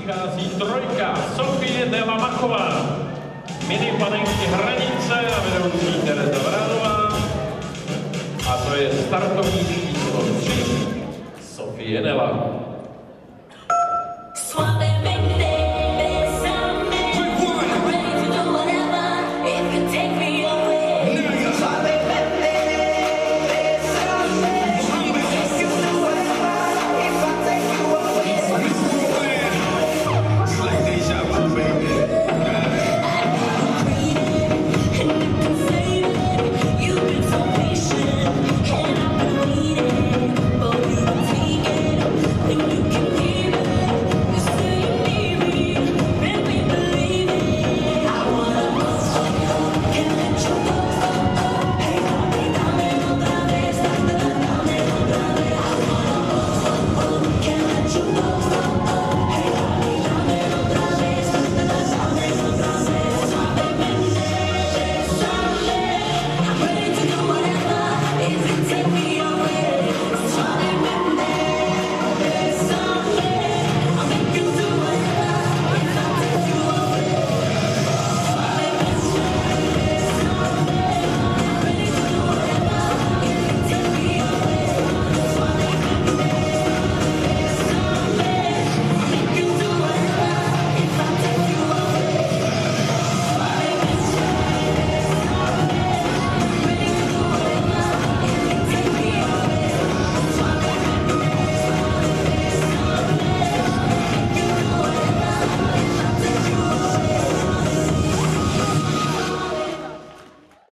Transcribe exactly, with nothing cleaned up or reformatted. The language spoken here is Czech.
přichází trojka Sofie Nela Machová, mini panenky Hranice a vedoucí Tereza Vránová. A to je startovní číslo tři Sofie Nela.